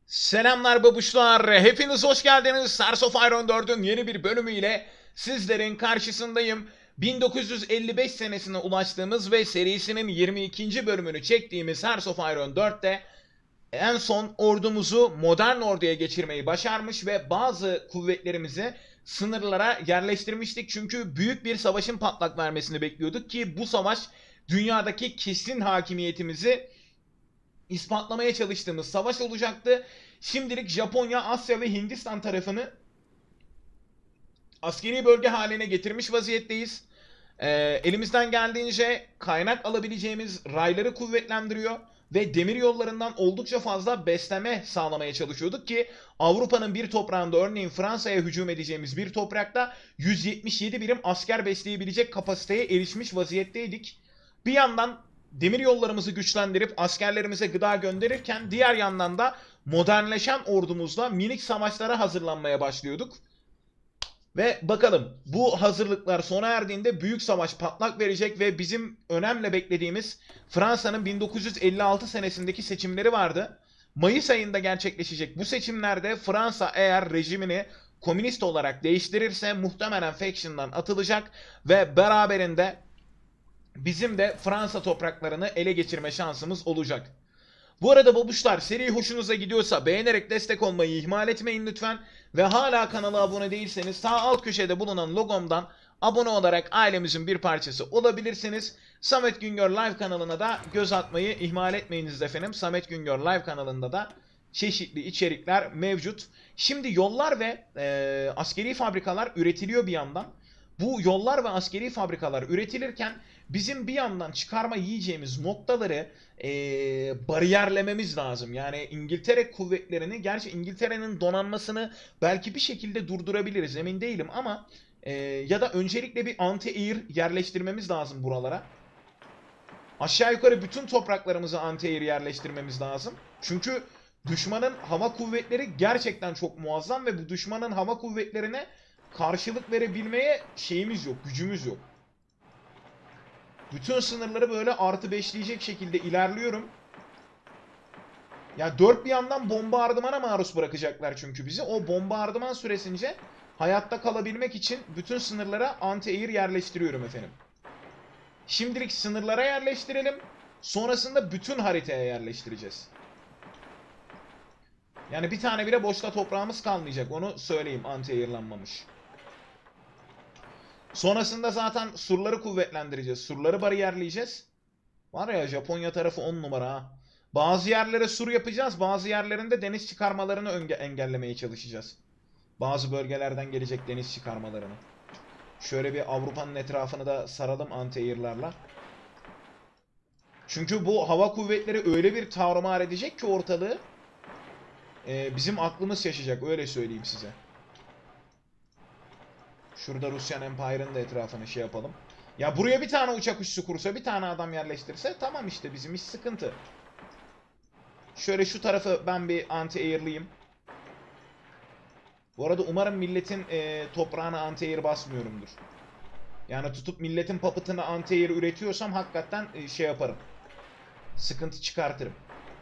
Selamlar babuşlar. Hepiniz hoş geldiniz. Stars of Iron 4'ün yeni bir bölümüyle sizlerin karşısındayım. 1955 senesine ulaştığımız ve serisinin 22. bölümünü çektiğimiz Stars of Iron 4'te en son ordumuzu modern orduya geçirmeyi başarmış ve bazı kuvvetlerimizi sınırlara yerleştirmiştik. Çünkü büyük bir savaşın patlak vermesini bekliyorduk ki bu savaş dünyadaki kesin hakimiyetimizi ispatlamaya çalıştığımız savaş olacaktı. Şimdilik Japonya, Asya ve Hindistan tarafını askeri bölge haline getirmiş vaziyetteyiz. Elimizden geldiğince kaynak alabileceğimiz rayları kuvvetlendiriyor ve demir yollarından oldukça fazla besleme sağlamaya çalışıyorduk ki Avrupa'nın bir toprağında, örneğin Fransa'ya hücum edeceğimiz bir toprakta 177 birim asker besleyebilecek kapasiteye erişmiş vaziyetteydik. Bir yandan demir yollarımızı güçlendirip askerlerimize gıda gönderirken diğer yandan da modernleşen ordumuzla minik savaşlara hazırlanmaya başlıyorduk. Ve bakalım bu hazırlıklar sona erdiğinde büyük savaş patlak verecek ve bizim önemli beklediğimiz Fransa'nın 1956 senesindeki seçimleri vardı. Mayıs ayında gerçekleşecek bu seçimlerde Fransa eğer rejimini komünist olarak değiştirirse muhtemelen Faction'dan atılacak ve beraberinde bizim de Fransa topraklarını ele geçirme şansımız olacak. Bu arada babuşlar, seri hoşunuza gidiyorsa beğenerek destek olmayı ihmal etmeyin lütfen. Ve hala kanala abone değilseniz sağ alt köşede bulunan logomdan abone olarak ailemizin bir parçası olabilirsiniz. Samet Güngör Live kanalına da göz atmayı ihmal etmeyiniz efendim. Samet Güngör Live kanalında da çeşitli içerikler mevcut. Şimdi yollar ve askeri fabrikalar üretiliyor bir yandan. Bu yollar ve askeri fabrikalar üretilirken bizim bir yandan çıkarma yiyeceğimiz noktaları bariyerlememiz lazım. Yani İngiltere kuvvetlerini, gerçi İngiltere'nin donanmasını belki bir şekilde durdurabiliriz, emin değilim ama ya da öncelikle bir anti-air yerleştirmemiz lazım buralara. Aşağı yukarı bütün topraklarımızı anti-air yerleştirmemiz lazım. Çünkü düşmanın hava kuvvetleri gerçekten çok muazzam ve bu düşmanın hava kuvvetlerine karşılık verebilmeye şeyimiz yok, gücümüz yok. Bütün sınırları böyle artı beşleyecek şekilde ilerliyorum. Ya dört bir yandan bombardımana maruz bırakacaklar çünkü bizi. O bombardıman süresince hayatta kalabilmek için bütün sınırlara anti-air yerleştiriyorum efendim. Şimdilik sınırlara yerleştirelim. Sonrasında bütün haritaya yerleştireceğiz. Yani bir tane bile boşta toprağımız kalmayacak. Onu söyleyeyim, anti-airlanmamış. Sonrasında zaten surları kuvvetlendireceğiz. Surları bariyerleyeceğiz. Var ya, Japonya tarafı 10 numara ha. Bazı yerlere sur yapacağız. Bazı yerlerinde deniz çıkarmalarını engellemeye çalışacağız. Bazı bölgelerden gelecek deniz çıkarmalarını. Şöyle bir Avrupa'nın etrafını da saralım anti-air'larla. Çünkü bu hava kuvvetleri öyle bir tarumar edecek ki ortalığı. Bizim aklımız şaşacak, öyle söyleyeyim size. Şurada Russian Empire'ın da etrafını şey yapalım. Ya buraya bir tane uçak üssü kursa, bir tane adam yerleştirse tamam işte, bizim iş sıkıntı. Şöyle şu tarafı ben bir anti-air'lıyım. Bu arada umarım milletin toprağına anti-air basmıyorumdur. Yani tutup milletin papıtını anti-air üretiyorsam hakikaten şey yaparım. Sıkıntı çıkartırım.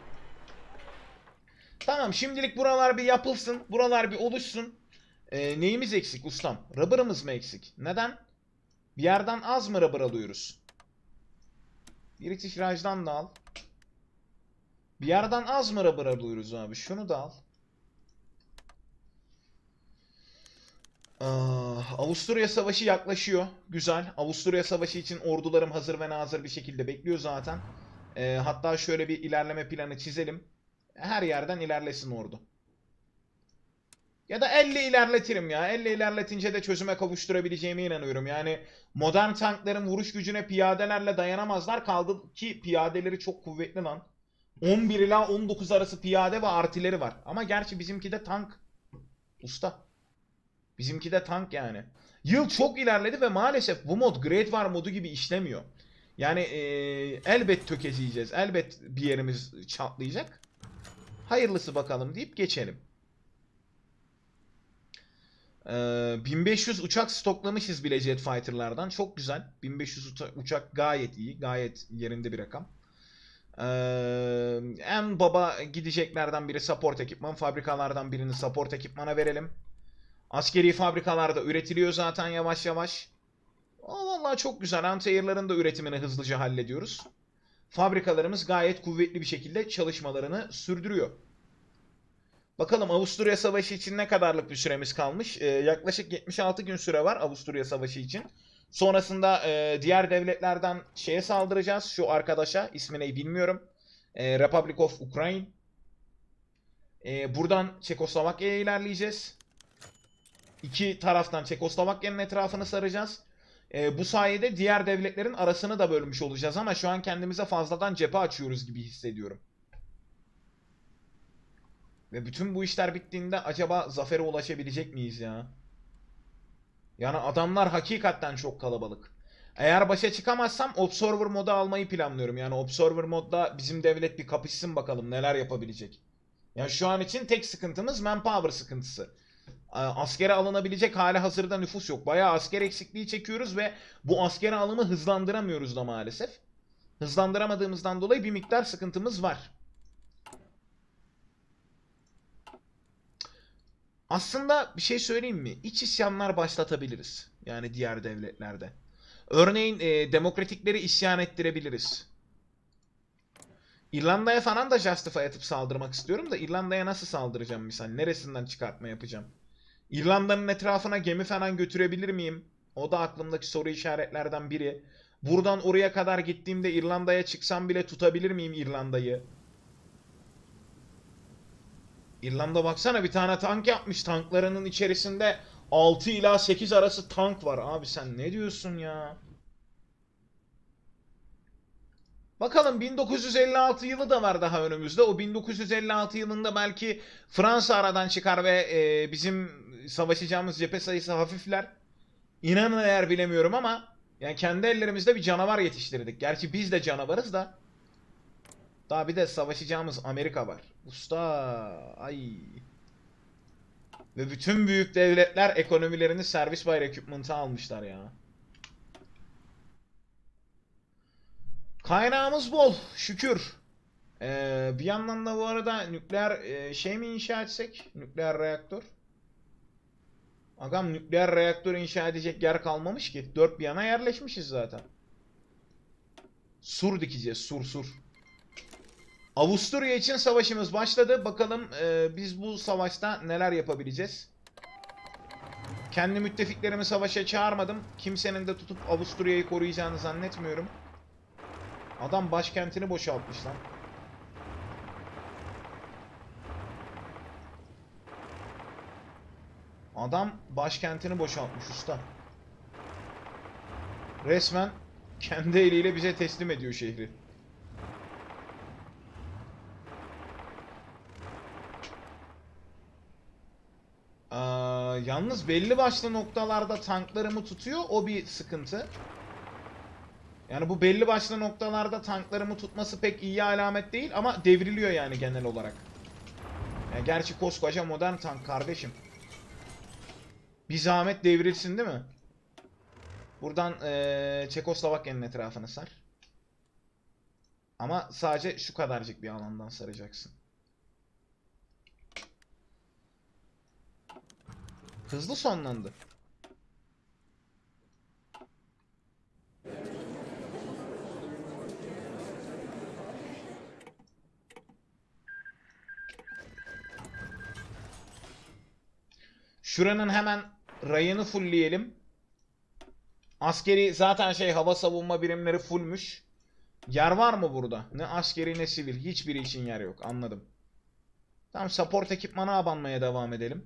Tamam, şimdilik buralar bir yapılsın. Buralar bir oluşsun. Neyimiz eksik ustam? Rubber'ımız mı eksik? Neden? Bir yerden az mı rubber alıyoruz? British Raj'dan da al. Bir yerden az mı rubber alıyoruz abi? Şunu da al. Avusturya Savaşı yaklaşıyor. Güzel. Avusturya Savaşı için ordularım hazır ve nazır bir şekilde bekliyor zaten. Hatta şöyle bir ilerleme planı çizelim. Her yerden ilerlesin ordu. Ya da 50 ilerletirim ya. 50 ilerletince de çözüme kavuşturabileceğime inanıyorum. Yani modern tankların vuruş gücüne piyadelerle dayanamazlar. Kaldı ki piyadeleri çok kuvvetli lan. 11 ila 19 arası piyade ve artileri var. Ama gerçi bizimki de tank. Usta. Bizimki de tank yani. Yıl çok ilerledi ve maalesef bu mod Great War modu gibi işlemiyor. Yani elbet tökezleyeceğiz. Elbet bir yerimiz çatlayacak. Hayırlısı bakalım deyip geçelim. 1500 uçak stoklamışız bile jet fighter'lardan. Çok güzel. 1500 uçak gayet iyi. Gayet yerinde bir rakam. En baba gideceklerden biri support ekipman. Fabrikalardan birini support ekipmana verelim. Askeri fabrikalarda üretiliyor zaten yavaş yavaş. Vallahi çok güzel. Anti-air'ların da üretimini hızlıca hallediyoruz. Fabrikalarımız gayet kuvvetli bir şekilde çalışmalarını sürdürüyor. Bakalım Avusturya Savaşı için ne kadarlık bir süremiz kalmış? Yaklaşık 76 gün süre var Avusturya Savaşı için. Sonrasında diğer devletlerden şeye saldıracağız. Şu arkadaşa, ismini bilmiyorum. Republic of Ukraine. Buradan Çekoslovakya'ya ilerleyeceğiz. İki taraftan Çekoslovakya'nın etrafını saracağız. Bu sayede diğer devletlerin arasını da bölmüş olacağız ama şu an kendimize fazladan cephe açıyoruz gibi hissediyorum. Ve bütün bu işler bittiğinde acaba zafere ulaşabilecek miyiz ya? Yani adamlar hakikaten çok kalabalık. Eğer başa çıkamazsam Observer modu almayı planlıyorum. Yani Observer modda bizim devlet bir kapışsın bakalım neler yapabilecek. Yani şu an için tek sıkıntımız manpower sıkıntısı. Askere alınabilecek hali hazırda nüfus yok. Bayağı asker eksikliği çekiyoruz ve bu askere alımı hızlandıramıyoruz da maalesef. Hızlandıramadığımızdan dolayı bir miktar sıkıntımız var. Aslında bir şey söyleyeyim mi? İç isyanlar başlatabiliriz. Yani diğer devletlerde. Örneğin demokratikleri isyan ettirebiliriz. İrlanda'ya falan da justify atıp saldırmak istiyorum da İrlanda'ya nasıl saldıracağım misal? Neresinden çıkartma yapacağım? İrlanda'nın etrafına gemi falan götürebilir miyim? O da aklımdaki soru işaretlerden biri. Buradan oraya kadar gittiğimde İrlanda'ya çıksam bile tutabilir miyim İrlanda'yı? İrlanda baksana bir tane tank yapmış. Tanklarının içerisinde 6 ila 8 arası tank var. Abi sen ne diyorsun ya? Bakalım 1956 yılı da var daha önümüzde. O 1956 yılında belki Fransa aradan çıkar ve bizim savaşacağımız cephe sayısı hafifler. İnanın eğer bilemiyorum ama yani kendi ellerimizde bir canavar yetiştirdik. Gerçi biz de canavarız da. Daha bir de savaşacağımız Amerika var. Usta, ay. Ve bütün büyük devletler ekonomilerini servis buy equipment'a almışlar ya. Kaynağımız bol, şükür. Bir yandan da bu arada nükleer şey mi inşa etsek? Nükleer reaktör. Agam nükleer reaktör inşa edecek yer kalmamış ki. Dört bir yana yerleşmişiz zaten. Sur dikeceğiz, sur. Avusturya için savaşımız başladı. Bakalım biz bu savaşta neler yapabileceğiz. Kendi müttefiklerimi savaşa çağırmadım. Kimsenin de tutup Avusturya'yı koruyacağını zannetmiyorum. Adam başkentini boşaltmış lan. Adam başkentini boşaltmış usta. Resmen kendi eliyle bize teslim ediyor şehri. Yalnız belli başlı noktalarda tanklarımı tutuyor. O bir sıkıntı. Yani bu belli başlı noktalarda tanklarımı tutması pek iyi alamet değil ama devriliyor yani genel olarak. Yani gerçi koskoca modern tank kardeşim. Bir zahmet devrilsin değil mi? Buradan Çekoslovakya'nın etrafını sar. Ama sadece şu kadarcık bir alandan saracaksın. Hızlı sonlandı. Şuranın hemen rayını fullleyelim. Askeri zaten hava savunma birimleri fullmüş. Yer var mı burada? Ne askeri ne sivil. Hiçbiri için yer yok. Anladım. Tamam, support ekipmana abanmaya devam edelim.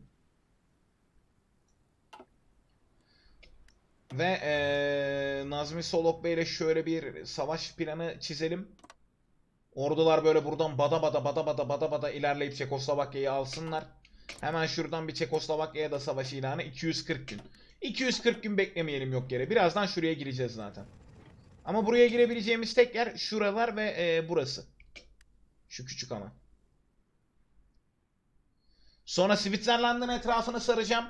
Ve Nazmi Solok Bey ile şöyle bir savaş planı çizelim. Ordular böyle buradan bada bada ilerleyip Çekoslovakya'yı alsınlar. Hemen şuradan bir Çekoslovakya'ya da savaş ilanı. 240 gün. 240 gün beklemeyelim yok yere. Birazdan şuraya gireceğiz zaten. Ama buraya girebileceğimiz tek yer şuralar ve burası. Şu küçük ama. Sonra Switzerland'ın etrafını saracağım.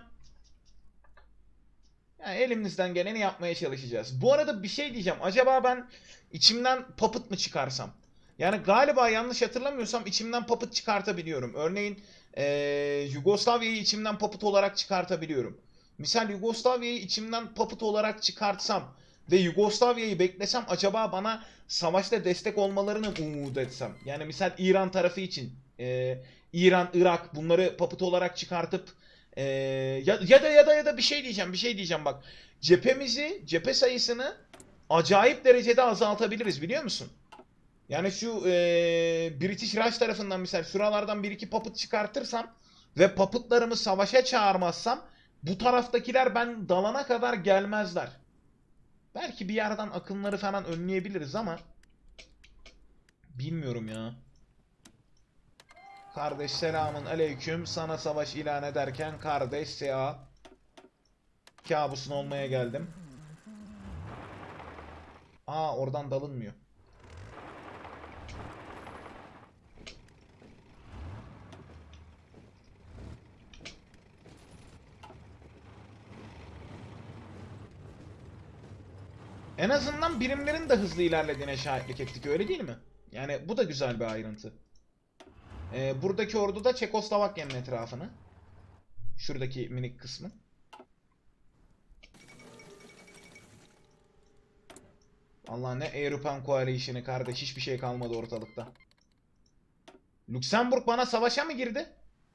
Yani elimizden geleni yapmaya çalışacağız. Bu arada bir şey diyeceğim. Acaba ben içimden puppet mı çıkarsam? Yani galiba yanlış hatırlamıyorsam içimden puppet çıkartabiliyorum. Örneğin Yugoslavya'yı içimden puppet olarak çıkartabiliyorum. Misal Yugoslavya'yı içimden puppet olarak çıkartsam ve Yugoslavya'yı beklesem, acaba bana savaşta destek olmalarını umut etsem. Yani misal İran tarafı için İran, Irak, bunları puppet olarak çıkartıp ya da bir şey diyeceğim bak. Cephe sayısını acayip derecede azaltabiliriz, biliyor musun? Yani şu British Raj tarafından misal şuralardan bir iki puppet çıkartırsam ve puppetlarımı savaşa çağırmazsam, bu taraftakiler ben dalana kadar gelmezler. Belki bir yerden akınları falan önleyebiliriz ama bilmiyorum ya. Kardeş selamın aleyküm. Sana savaş ilan ederken kardeş Sea kabusun olmaya geldim. Aa, oradan dalınmıyor. En azından birimlerin de hızlı ilerlediğine şahitlik ettik, öyle değil mi? Yani bu da güzel bir ayrıntı. Buradaki ordu da Çekoslovakya'nın etrafını. Şuradaki minik kısmı. Allah, ne European Coalition'ı kardeş, hiçbir şey kalmadı ortalıkta. Lüksemburg bana savaşa mı girdi?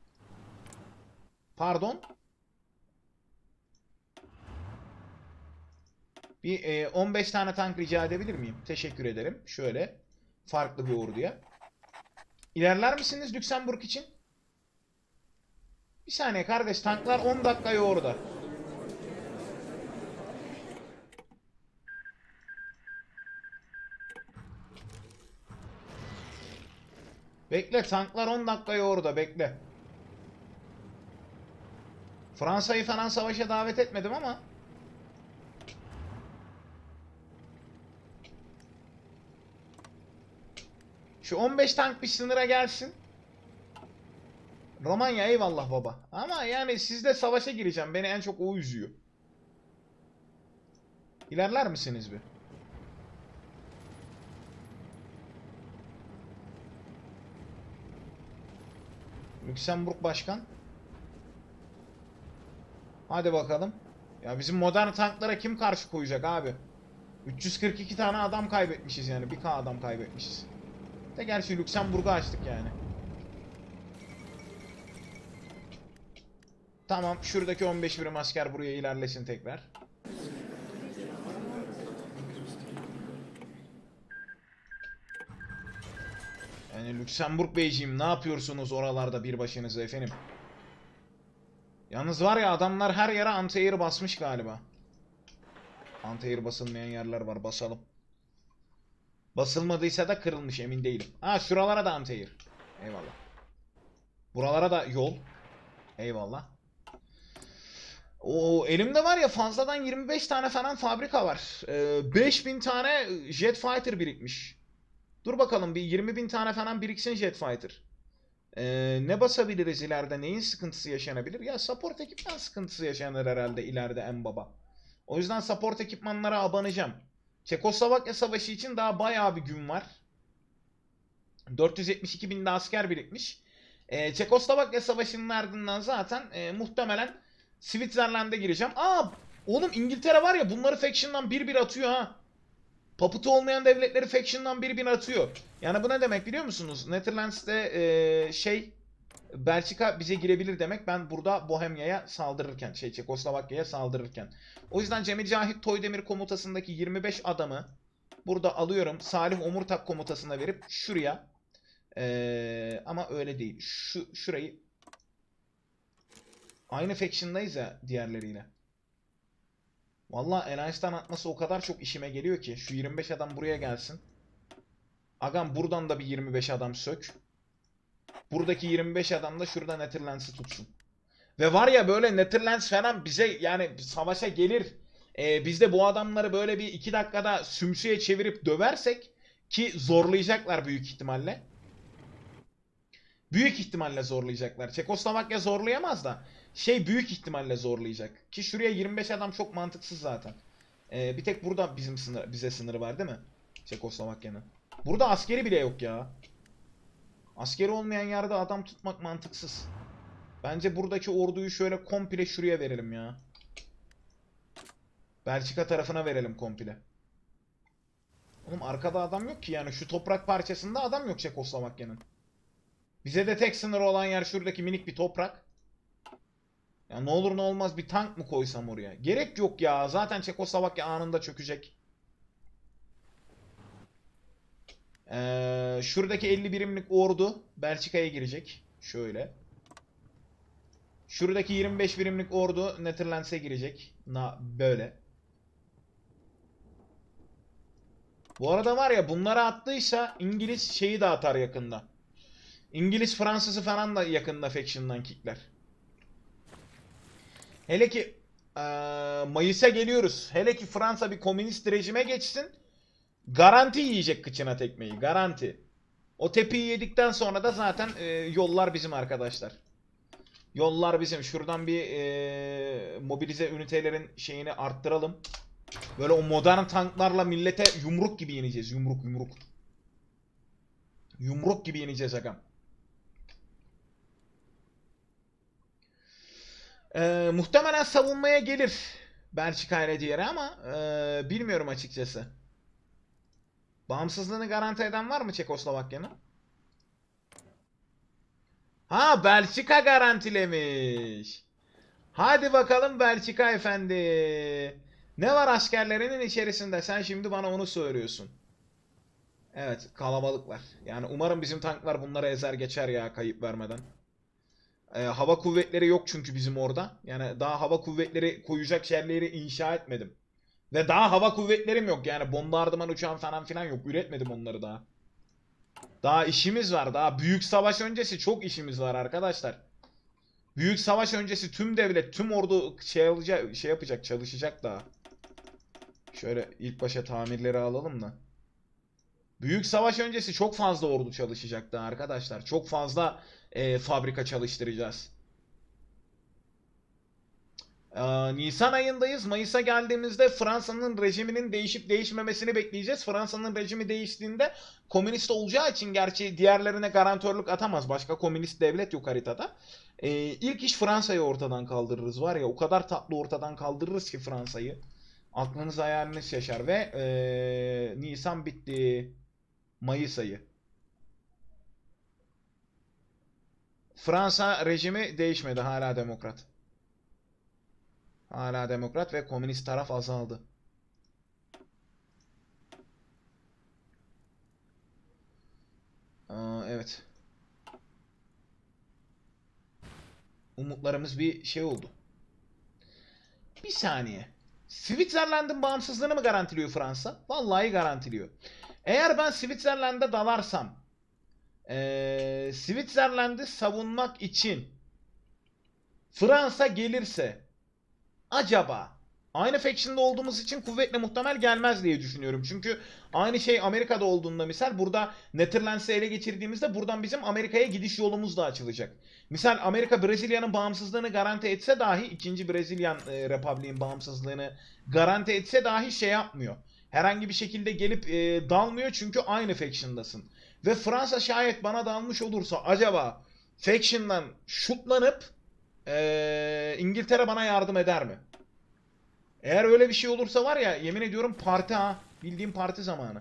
Pardon. Bir 15 tane tank rica edebilir miyim? Teşekkür ederim. Şöyle farklı bir orduya. İlerler misiniz Lüksemburg için? Bir saniye kardeş, tanklar 10 dakikaya orada. Bekle, tanklar 10 dakikaya orada, bekle. Fransa'yı falan savaşa davet etmedim ama şu 15 tank bir sınıra gelsin. Romanya eyvallah baba. Ama yani sizle savaşa gireceğim. Beni en çok o üzüyor. İlerler misiniz bir? Lüksemburg Başkan. Hadi bakalım. Ya bizim modern tanklara kim karşı koyacak abi? 342 tane adam kaybetmişiz yani. 1K adam kaybetmişiz. De gerçi Lüksemburg'u açtık yani. Tamam, şuradaki 15 birim asker buraya ilerlesin tekrar. Yani Lüksemburg Beyciğim, ne yapıyorsunuz oralarda bir başınıza efendim? Yalnız var ya, adamlar her yere anti-air basmış galiba. Anti-air basılmayan yerler var, basalım. Basılmadıysa da kırılmış, emin değilim. Ha, şuralara da anti-air. Eyvallah. Buralara da yol. Eyvallah. O elimde var ya, fazladan 25 tane falan fabrika var. 5000 tane jet fighter birikmiş. Dur bakalım, bir 20.000 tane falan biriksin jet fighter. Ne basabiliriz ileride? Neyin sıkıntısı yaşanabilir? Ya support ekipman sıkıntısı yaşanır herhalde ileride en baba. O yüzden support ekipmanlara abanacağım. Çekoslovakya savaşı için daha bayağı bir gün var. 472 binde asker birikmiş. Çekoslovakya savaşının ardından zaten muhtemelen Switzerland'e gireceğim. Aa, oğlum İngiltere var ya, bunları faction'dan bir atıyor ha. Paputu olmayan devletleri faction'dan bir atıyor. Yani bu ne demek biliyor musunuz? Netherlands'te Belçika bize girebilir demek. Ben burada Bohemya'ya saldırırken, Çekoslovakya'ya saldırırken. O yüzden Cemil Cahit Toydemir komutasındaki 25 adamı burada alıyorum. Salih Omurtak komutasına verip şuraya. Ama öyle değil. Şurayı. Aynı faction'dayız ya diğerleriyle. Vallahi Alliance'dan atması o kadar çok işime geliyor ki. Şu 25 adam buraya gelsin. Agam buradan da bir 25 adam sök. Buradaki 25 adam da şurada Netherlands'ı tutsun. Ve var ya, böyle Netherlands falan bize yani savaşa gelir. Biz de bu adamları böyle bir 2 dakikada sümsüye çevirip döversek, ki zorlayacaklar büyük ihtimalle. Büyük ihtimalle zorlayacaklar. Çekoslovakya zorlayamaz da büyük ihtimalle zorlayacak. Ki şuraya 25 adam çok mantıksız zaten. Bir tek burada bize sınırı var değil mi? Çekoslovakya'nın. Burada askeri bile yok ya. Askeri olmayan yerde adam tutmak mantıksız. Bence buradaki orduyu şöyle komple şuraya verelim ya. Belçika tarafına verelim komple. Oğlum arkada adam yok ki yani, şu toprak parçasında adam yok Çekoslovakya'nın. Bize de tek sınır olan yer şuradaki minik bir toprak. Ya ne olur ne olmaz bir tank mı koysam oraya? Gerek yok ya, zaten Çekoslovakya anında çökecek. Şuradaki 50 birimlik ordu Belçika'ya girecek. Şöyle. Şuradaki 25 birimlik ordu Netherlands'e girecek. Böyle. Bu arada var ya, bunlara attıysa İngiliz şeyi de atar yakında. İngiliz Fransız'ı falan da yakında faction'dan kickler. Hele ki Mayıs'a geliyoruz. Hele ki Fransa bir komünist rejime geçsin. Garanti yiyecek kıçına tekmeyi. Garanti. O tepiyi yedikten sonra da zaten yollar bizim arkadaşlar. Yollar bizim. Şuradan bir mobilize ünitelerin şeyini arttıralım. Böyle o modern tanklarla millete yumruk gibi yeneceğiz. Yumruk yumruk. Yumruk gibi yeneceğiz agam. Muhtemelen savunmaya gelir Belçika ile diğeri ama bilmiyorum açıkçası. Bağımsızlığını garanti eden var mı Çekoslovakya'nın? Ha, Belçika garantilemiş. Hadi bakalım Belçika efendi. Ne var askerlerinin içerisinde? Sen şimdi bana onu söylüyorsun. Evet, kalabalıklar. Yani umarım bizim tanklar bunları ezer geçer ya, kayıp vermeden. Hava kuvvetleri yok çünkü bizim orada. Yani daha hava kuvvetleri koyacak yerleri inşa etmedim. Ve daha hava kuvvetlerim yok. Yani bombardıman uçağım falan filan yok. Üretmedim onları daha. Daha işimiz var. Daha büyük savaş öncesi çok işimiz var arkadaşlar. Büyük savaş öncesi tüm devlet, tüm ordu şey yapacak, çalışacak daha. Şöyle ilk başa tamirleri alalım da. Büyük savaş öncesi çok fazla ordu çalışacak daha arkadaşlar. Çok fazla fabrika çalıştıracağız. Nisan ayındayız. Mayıs'a geldiğimizde Fransa'nın rejiminin değişip değişmemesini bekleyeceğiz. Fransa'nın rejimi değiştiğinde komünist olacağı için, gerçi diğerlerine garantörlük atamaz. Başka komünist devlet yok haritada. İlk iş Fransa'yı ortadan kaldırırız. Var ya, o kadar tatlı ortadan kaldırırız ki Fransa'yı. Aklınız hayaliniz şaşar ve Nisan bitti. Mayıs ayı. Fransa rejimi değişmedi. Hala demokrat. Hala demokrat ve komünist taraf azaldı. Evet. Umutlarımız bir şey oldu. Bir saniye. Switzerland'ın bağımsızlığını mı garantiliyor Fransa? Vallahi garantiliyor. Eğer ben Switzerland'e dalarsam, Switzerland'i savunmak için Fransa gelirse, acaba aynı faction'da olduğumuz için kuvvetle muhtemel gelmez diye düşünüyorum. Çünkü aynı şey Amerika'da olduğunda, misal burada Netherlands'ı ele geçirdiğimizde buradan bizim Amerika'ya gidiş yolumuz da açılacak. Misal Amerika Brezilya'nın bağımsızlığını garanti etse dahi, 2. Brezilyan Republik'in bağımsızlığını garanti etse dahi şey yapmıyor. Herhangi bir şekilde gelip dalmıyor çünkü aynı faction'dasın. Ve Fransa şayet bana dalmış olursa acaba faction'dan şutlanıp İngiltere bana yardım eder mi? Eğer öyle bir şey olursa var ya, yemin ediyorum parti ha. Bildiğim parti zamanı.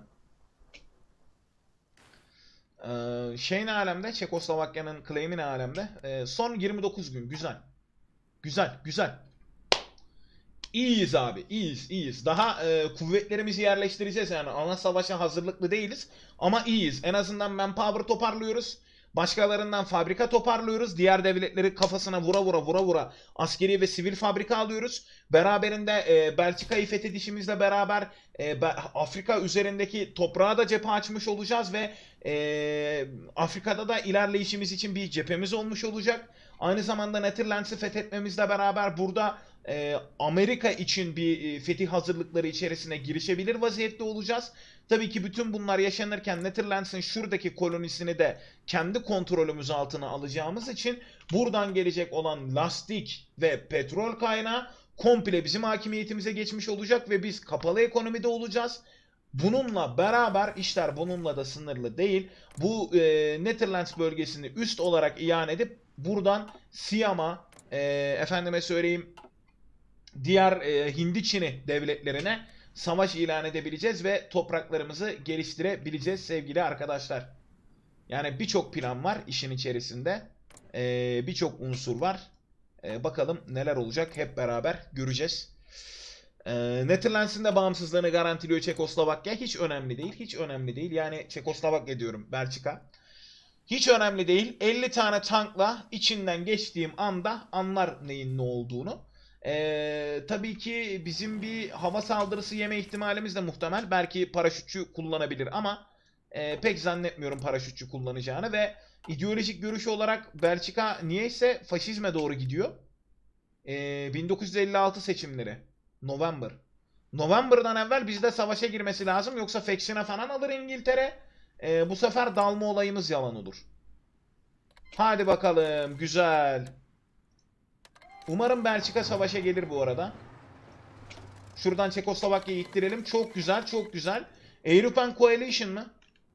Şey ne alemde? Çekoslovakya'nın claim'i ne alemde? Son 29 gün. Güzel. Güzel. Güzel. İyiyiz abi. İyiyiz. İyiyiz. Daha kuvvetlerimizi yerleştireceğiz yani. Ana savaşa hazırlıklı değiliz. Ama iyiyiz. En azından manpower toparlıyoruz. Başkalarından fabrika toparlıyoruz. Diğer devletleri kafasına vura vura askeri ve sivil fabrika alıyoruz. Beraberinde Belçika'yı fethedişimizle beraber Afrika üzerindeki toprağa da cephe açmış olacağız ve Afrika'da da ilerleyişimiz için bir cephemiz olmuş olacak. Aynı zamanda Netherlands'ı fethetmemizle beraber burada Amerika için bir fetih hazırlıkları içerisine girişebilir vaziyette olacağız. Tabii ki bütün bunlar yaşanırken Netherlands'ın şuradaki kolonisini de kendi kontrolümüz altına alacağımız için buradan gelecek olan lastik ve petrol kaynağı komple bizim hakimiyetimize geçmiş olacak ve biz kapalı ekonomide olacağız. Bununla beraber işler bununla da sınırlı değil. Bu Netherlands bölgesini üst olarak ilan edip buradan Siam'a, efendime söyleyeyim, diğer Hindi Çin'i devletlerine savaş ilan edebileceğiz ve topraklarımızı geliştirebileceğiz sevgili arkadaşlar. Yani birçok plan var işin içerisinde. Birçok unsur var. Bakalım neler olacak, hep beraber göreceğiz. Netherlands'in de bağımsızlığını garantiliyor Çekoslovakya. Hiç önemli değil. Hiç önemli değil. Yani Çekoslovakya diyorum. Belçika. Hiç önemli değil. 50 tane tankla içinden geçtiğim anda anlar neyin ne olduğunu. Tabii ki bizim bir hava saldırısı yeme ihtimalimiz de muhtemel. Belki paraşütçü kullanabilir ama pek zannetmiyorum paraşütçü kullanacağını ve ideolojik görüşü olarak Belçika niyeyse faşizme doğru gidiyor. 1956 seçimleri. November. November'dan evvel bizde savaşa girmesi lazım. Yoksa faction'a falan alır İngiltere. Bu sefer dalma olayımız yalan olur. Hadi bakalım. Güzel. Umarım Belçika savaşa gelir bu arada. Şuradan Çekoslovakya'yı ittirelim. Çok güzel, çok güzel. European Coalition mı?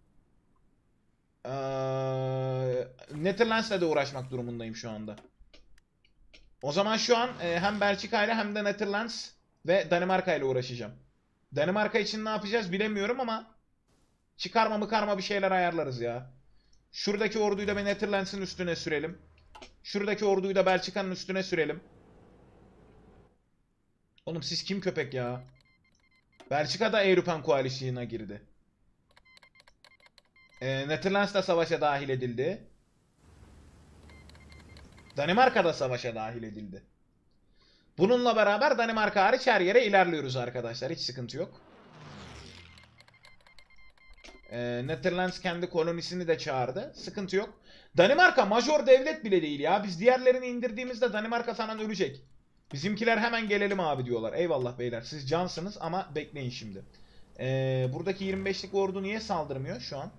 Netherlands'la da uğraşmak durumundayım şu anda. O zaman şu an hem Belçika ile hem de Netherlands ve Danimarka ile uğraşacağım. Danimarka için ne yapacağız bilemiyorum ama çıkarma bir şeyler ayarlarız ya. Şuradaki orduyu da Netherlands'ın üstüne sürelim. Şuradaki orduyu da Belçika'nın üstüne sürelim. Oğlum siz kim köpek ya? Belçika da European Coalition'a girdi. Netherlands da savaşa dahil edildi. Danimarka da savaşa dahil edildi. Bununla beraber Danimarka hariç her yere ilerliyoruz arkadaşlar. Hiç sıkıntı yok. Netherlands kendi kolonisini de çağırdı. Sıkıntı yok. Danimarka major devlet bile değil ya. Biz diğerlerini indirdiğimizde Danimarka falan ölecek. Bizimkiler hemen gelelim abi diyorlar. Eyvallah beyler. Siz cansınız ama bekleyin şimdi. Buradaki 25'lik ordu niye saldırmıyor şu an?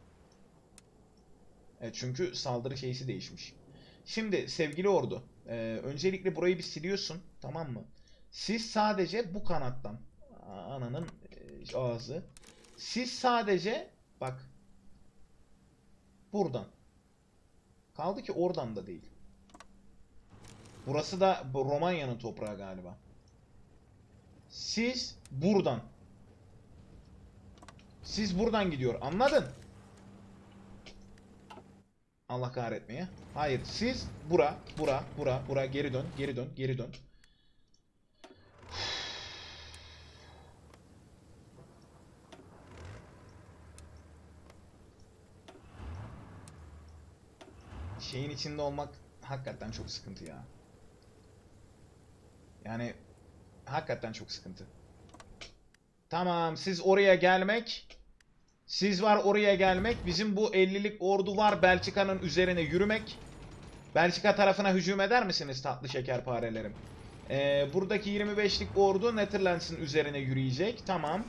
Çünkü saldırı şeysi değişmiş. Şimdi sevgili ordu. Öncelikle burayı bir siliyorsun. Tamam mı? Siz sadece bu kanattan. Ananın ağzı. Siz sadece bak. Buradan. Kaldı ki oradan da değil. Burası da Romanya'nın toprağı galiba. Siz buradan. Siz buradan gidiyor. Anladın? Allah kahretmeye. Hayır. Siz bura. Geri dön. Şeyin içinde olmak hakikaten çok sıkıntı ya. Yani hakikaten çok sıkıntı. Tamam, siz oraya gelmek. Siz var oraya gelmek. Bizim bu 50'lik ordu var Belçika'nın üzerine yürümek. Belçika tarafına hücum eder misiniz tatlı şekerparelerim? Buradaki 25'lik ordu Netherlands'ın üzerine yürüyecek. Tamam.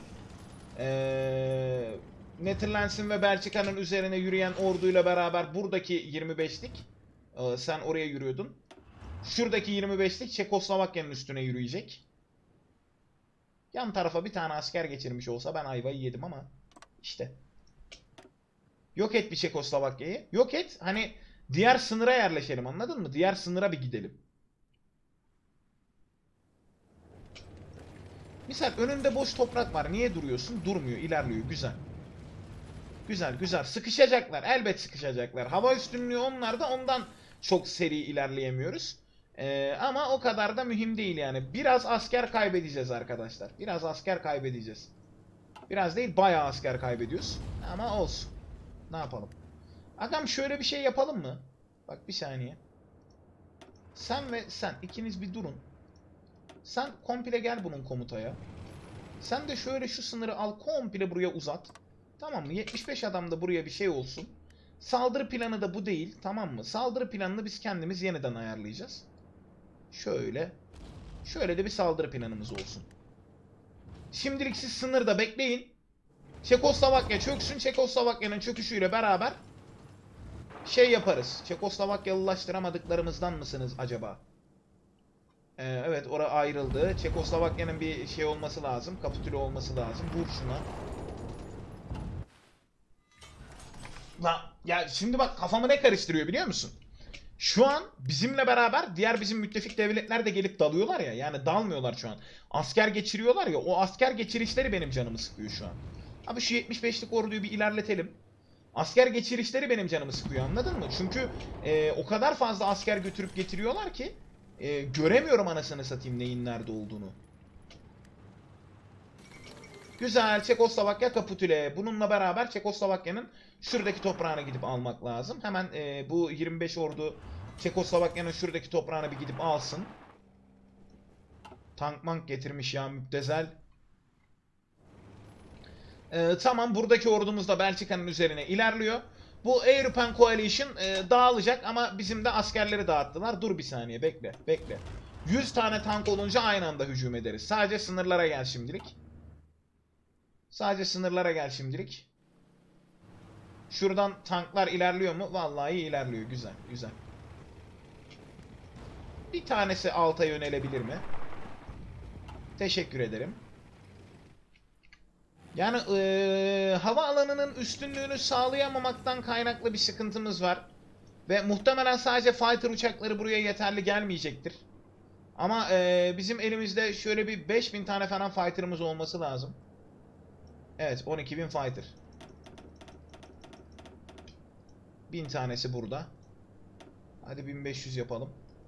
Netherlands'ın ve Belçika'nın üzerine yürüyen orduyla beraber buradaki 25'lik sen oraya yürüyordun. Şuradaki 25'lik Çekoslovakya'nın üstüne yürüyecek. Yan tarafa bir tane asker geçirmiş olsa ben ayvayı yedim ama işte. Yok et bir Çekoslovakya'yı. Yok et. Hani diğer sınıra yerleşelim, anladın mı? Diğer sınıra bir gidelim. Misal önünde boş toprak var. Niye duruyorsun? Durmuyor. İlerliyor. Güzel. Güzel. Sıkışacaklar. Elbet sıkışacaklar. Hava üstünlüğü onlarda. Ondan çok seri ilerleyemiyoruz. Ama o kadar da mühim değil yani. Biraz asker kaybedeceğiz arkadaşlar. Biraz asker kaybedeceğiz. Biraz değil, bayağı asker kaybediyoruz. Ama olsun. Ne yapalım? Agam şöyle bir şey yapalım mı? Bak bir saniye. Sen ve sen ikiniz bir durun. Sen komple gel bunun komutaya. Sen de şöyle şu sınırı al, komple buraya uzat. Tamam mı? 75 adam da buraya bir şey olsun. Saldırı planı da bu değil. Tamam mı? Saldırı planını biz kendimiz yeniden ayarlayacağız. Şöyle. Şöyle de bir saldırı planımız olsun. Şimdilik siz sınırda bekleyin. Çekoslovakya çöksün. Çekoslovakya'nın çöküşüyle beraber şey yaparız. Çekoslovakyalılaştıramadıklarımızdan mısınız acaba? Evet, orası ayrıldı. Çekoslovakya'nın bir şey olması lazım. Kapitüle olması lazım. Vur şuna. Ya şimdi bak kafamı ne karıştırıyor biliyor musun? Şu an bizimle beraber diğer bizim müttefik devletler de gelip dalıyorlar ya. Yani dalmıyorlar şu an. Asker geçiriyorlar ya. O asker geçirişleri benim canımı sıkıyor şu an. Abi şu 75'lik orduyu bir ilerletelim. Asker geçirişleri benim canımı sıkıyor, anladın mı? Çünkü o kadar fazla asker götürüp getiriyorlar ki göremiyorum anasını satayım neyin nerede olduğunu. Güzel, Çekoslovakya kapitüle. Bununla beraber Çekoslovakya'nın şuradaki toprağına gidip almak lazım. Hemen bu 25 ordu Çekoslovakya'nın şuradaki toprağına bir gidip alsın. Tank mank getirmiş ya müptezel. Tamam, buradaki ordumuz da Belçika'nın üzerine ilerliyor. Bu European Coalition dağılacak ama bizim de askerleri dağıttılar. Dur bir saniye, bekle bekle. 100 tane tank olunca aynı anda hücum ederiz. Sadece sınırlara gel şimdilik. Sadece sınırlara gel şimdilik. Şuradan tanklar ilerliyor mu? Vallahi ilerliyor. Güzel, güzel. Bir tanesi alta yönelebilir mi? Teşekkür ederim. Yani havaalanının üstünlüğünü sağlayamamaktan kaynaklı bir sıkıntımız var. Ve muhtemelen sadece fighter uçakları buraya yeterli gelmeyecektir. Ama bizim elimizde şöyle bir 5000 tane falan fighter'ımız olması lazım. Evet, 12.000 fighter. 1000 tanesi burada. Hadi 1500 yapalım.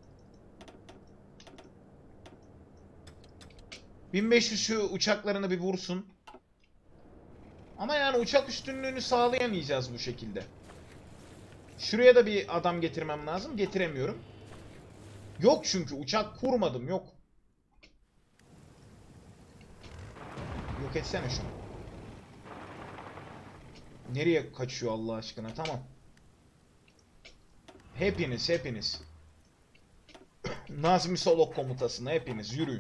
1500 şu uçaklarını bir vursun. Ama yani uçak üstünlüğünü sağlayamayacağız bu şekilde. Şuraya da bir adam getirmem lazım. Getiremiyorum. Yok çünkü uçak kurmadım. Yok. Yok etsene şunu. Nereye kaçıyor Allah aşkına? Tamam. Hepiniz, hepiniz. Nazmi Solok komutasına hepiniz yürüyün.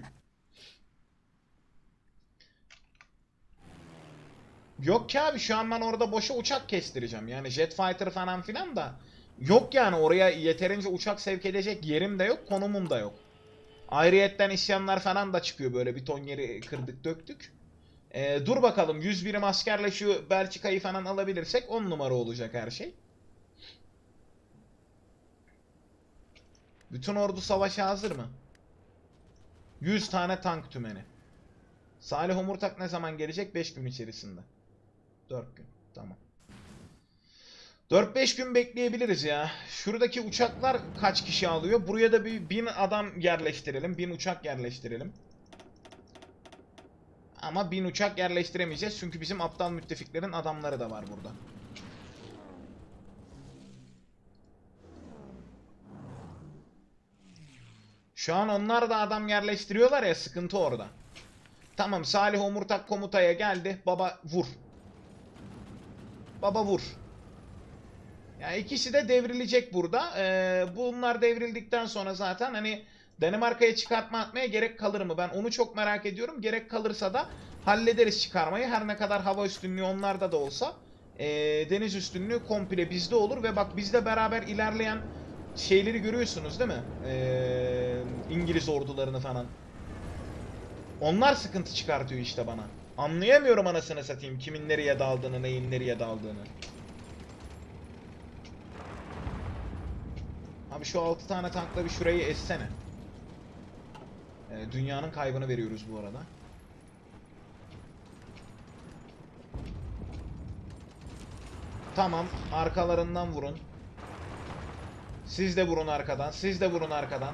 Yok ki abi, şu an ben orada boşa uçak kestireceğim. Yani jet fighter falan filan da yok yani, oraya yeterince uçak sevk edecek yerim de yok, konumum da yok. Ayrıyetten isyanlar falan da çıkıyor, böyle bir ton yeri kırdık döktük. Dur bakalım, 100 birim askerle şu Belçika'yı falan alabilirsek 10 numara olacak her şey. Bütün ordu savaşa hazır mı? 100 tane tank tümeni. Salih Omurtak ne zaman gelecek? 5 gün içerisinde. 4 gün. Tamam. 4-5 gün bekleyebiliriz ya. Şuradaki uçaklar kaç kişi alıyor? Buraya da bir 1000 adam yerleştirelim. 1000 uçak yerleştirelim. Ama 1000 uçak yerleştiremeyeceğiz. Çünkü bizim aptal müttefiklerin adamları da var burada. Şu an onlar da adam yerleştiriyorlar ya, sıkıntı orada. Tamam, Salih Omurtak komutaya geldi. Baba vur. Baba vur. Yani ikisi de devrilecek burada. Bunlar devrildikten sonra zaten hani Danimarka'ya çıkartma atmaya gerek kalır mı? Ben onu çok merak ediyorum. Gerek kalırsa da hallederiz çıkarmayı. Her ne kadar hava üstünlüğü onlarda da olsa deniz üstünlüğü komple bizde olur. Ve bak, bizle beraber ilerleyen şeyleri görüyorsunuz değil mi? İngiliz ordularını falan. Onlar sıkıntı çıkartıyor işte bana. Anlayamıyorum anasını satayım kimin nereye daldığını, neyin nereye daldığını. Abi şu 6 tane tankla bir şurayı essene. Dünyanın kaybını veriyoruz bu arada. Tamam, arkalarından vurun. Siz de vurun arkadan, siz de vurun arkadan.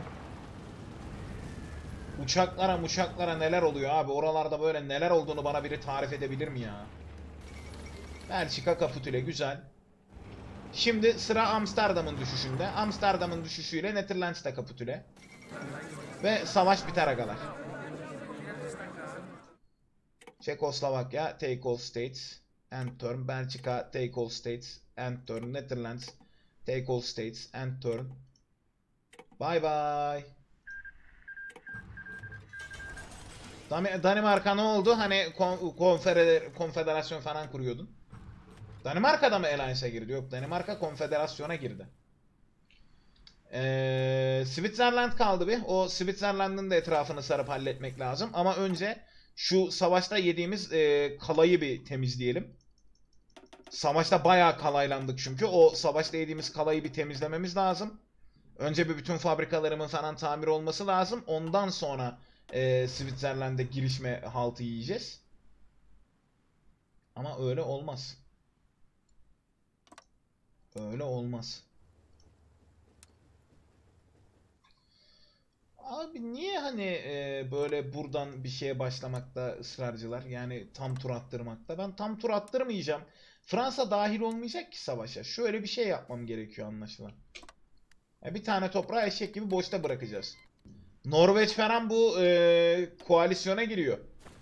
Uçaklara neler oluyor abi? Oralarda böyle neler olduğunu bana biri tarif edebilir mi ya? Belçika kapitüle, güzel. Şimdi sıra Amsterdam'ın düşüşünde. Amsterdam'ın düşüşüyle Netherlands da kapitüle. Ve savaş biter agalar. Çekoslovakya take all states and turn. Belçika take all states and turn. Netherlands take all states and turn. Bye bye. Danimarka ne oldu? Hani konfederasyon falan kuruyordun. Danimarka'da mı Alliance'a girdi? Yok, Danimarka konfederasyona girdi. Switzerland kaldı bir. O Switzerland'ın da etrafını sarıp halletmek lazım. Ama önce şu savaşta yediğimiz kalayı bir temizleyelim. Savaşta bayağı kalaylandık çünkü. O savaşta yediğimiz kalayı bir temizlememiz lazım. Önce bir bütün fabrikalarımın falan tamir olması lazım. Ondan sonra Switzerland'e girişme haltı yiyeceğiz. Ama öyle olmaz. Öyle olmaz. Abi niye hani böyle buradan bir şeye başlamakta ısrarcılar? Yani tam tur attırmakta. Ben tam tur attırmayacağım. Fransa dahil olmayacak ki savaşa. Şöyle bir şey yapmam gerekiyor anlaşılan. Bir tane toprağı eşek gibi boşta bırakacağız. Norveç falan bu koalisyona giriyor.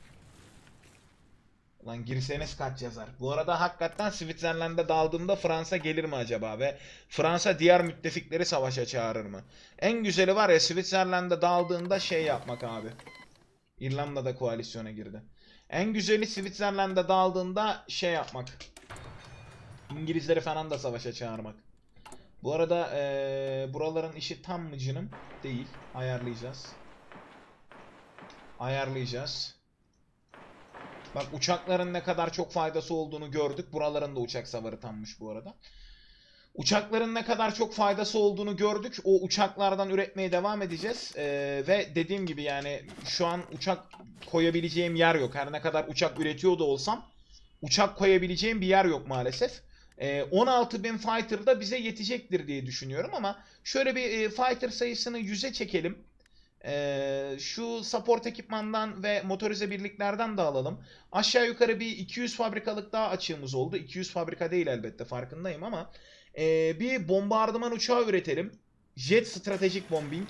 Lan girseniz kaç yazar. Bu arada hakikaten Switzerland'e daldığımda Fransa gelir mi acaba ve Fransa diğer müttefikleri savaşa çağırır mı? En güzeli var ya Switzerland'e daldığında şey yapmak abi. İrlanda da koalisyona girdi. En güzeli Switzerland'e daldığında şey yapmak. İngilizleri falan da savaşa çağırmak. Bu arada buraların işi tam mı canım? Değil. Ayarlayacağız. Ayarlayacağız. Bak uçakların ne kadar çok faydası olduğunu gördük. Buraların da uçak savarı tammış bu arada. Uçakların ne kadar çok faydası olduğunu gördük. O uçaklardan üretmeye devam edeceğiz. Ve dediğim gibi yani şu an uçak koyabileceğim yer yok. Her ne kadar uçak üretiyor da olsam uçak koyabileceğim bir yer yok maalesef. 16.000 fighter da bize yetecektir diye düşünüyorum ama şöyle bir fighter sayısını 100'e çekelim. Şu support ekipmandan ve motorize birliklerden de alalım. Aşağı yukarı bir 200 fabrikalık daha açığımız oldu. 200 fabrika değil elbette farkındayım ama bir bombardıman uçağı üretelim. Jet stratejik bombing.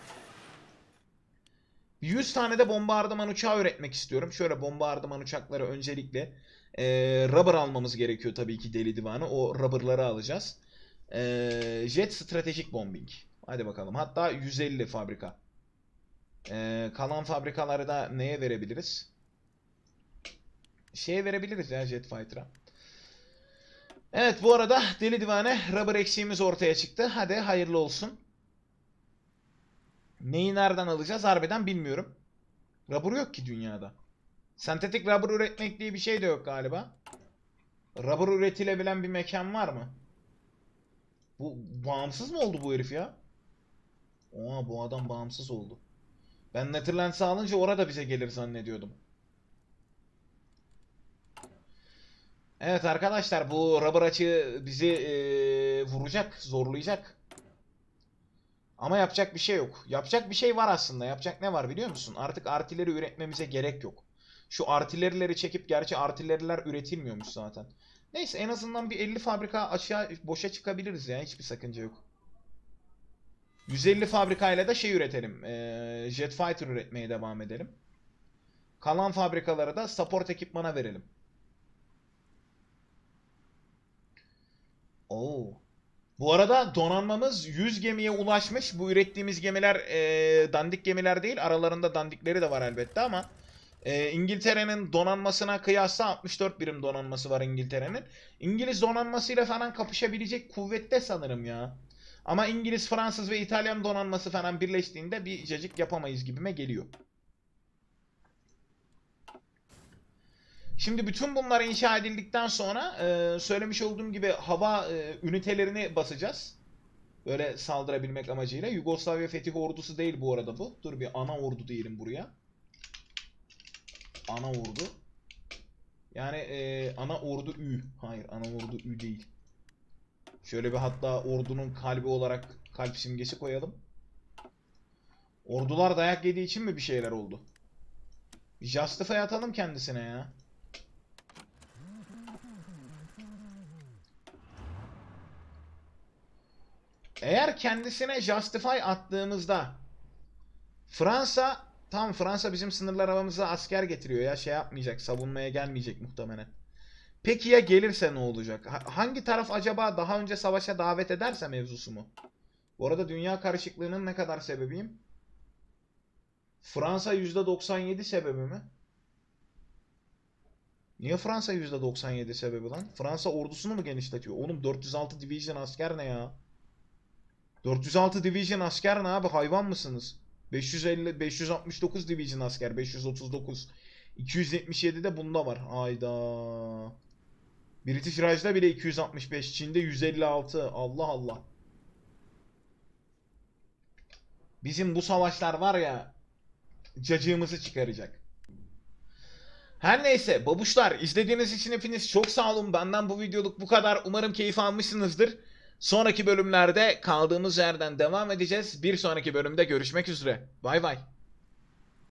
100 tane de bombardıman uçağı üretmek istiyorum. Şöyle bombardıman uçakları öncelikle rubber almamız gerekiyor tabii ki deli divanı. O rubberları alacağız. Jet stratejik bombing. Hadi bakalım. Hatta 150 fabrika. Kalan fabrikaları da neye verebiliriz? Şeye verebiliriz ya Jet Fighter'a. Evet bu arada deli divane rubber eksiğimiz ortaya çıktı. Hadi hayırlı olsun. Neyi nereden alacağız harbiden bilmiyorum. Rubber yok ki dünyada. Sentetik rubber üretmek diye bir şey de yok galiba. Rubber üretilebilen bir mekan var mı? Bu bağımsız mı oldu bu herif ya? Oha bu adam bağımsız oldu. Ben Netherlands'ı alınca orada bize gelir zannediyordum. Evet arkadaşlar bu rubber açığı bizi vuracak, zorlayacak. Ama yapacak bir şey yok. Yapacak bir şey var aslında. Yapacak ne var biliyor musun? Artık artileri üretmemize gerek yok. Şu artilerileri çekip gerçi artileriler üretilmiyormuş zaten. Neyse en azından bir 50 fabrika açığa boşa çıkabiliriz ya. Hiçbir sakınca yok. 150 fabrikayla da şey üretelim. Jet Fighter üretmeye devam edelim. Kalan fabrikaları da support ekipmana verelim. Oo. Bu arada donanmamız 100 gemiye ulaşmış. Bu ürettiğimiz gemiler dandik gemiler değil. Aralarında dandikleri de var elbette ama İngiltere'nin donanmasına kıyasla 64 birim donanması var İngiltere'nin. İngiliz donanmasıyla falan kapışabilecek kuvvette sanırım ya. Ama İngiliz, Fransız ve İtalyan donanması falan birleştiğinde bir cacık yapamayız gibime geliyor. Şimdi bütün bunlar inşa edildikten sonra söylemiş olduğum gibi hava ünitelerini basacağız. Böyle saldırabilmek amacıyla. Yugoslavya Fetih Ordusu değil bu arada bu. Dur bir ana ordu diyelim buraya. Ana ordu. Yani ana ordu Ü. Hayır ana ordu Ü değil. Şöyle bir hatta ordunun kalbi olarak kalp simgesi koyalım. Ordular dayak yediği için mi bir şeyler oldu? Justify atalım kendisine ya. Eğer kendisine Justify attığımızda Fransa bizim sınırlar havamıza asker getiriyor ya şey yapmayacak savunmaya gelmeyecek muhtemelen. Peki ya gelirse ne olacak? Hangi taraf acaba daha önce savaşa davet ederse mevzusu mu? Bu arada dünya karışıklığının ne kadar sebebiyim? Fransa %97 sebebi mi? Niye Fransa %97 sebebi lan? Fransa ordusunu mu genişletiyor? Oğlum 406 Division asker ne ya? 406 Division asker ne abi? Hayvan mısınız? 569 Division asker. 539. 277 de bunda var. Hayda. British Raj'da bile 265. Çin'de 156. Allah Allah. Bizim bu savaşlar var ya, cacığımızı çıkaracak. Her neyse babuşlar, izlediğiniz için hepiniz çok sağ olun. Benden bu videoluk bu kadar. Umarım keyif almışsınızdır. Sonraki bölümlerde kaldığımız yerden devam edeceğiz. Bir sonraki bölümde görüşmek üzere. Bay bay.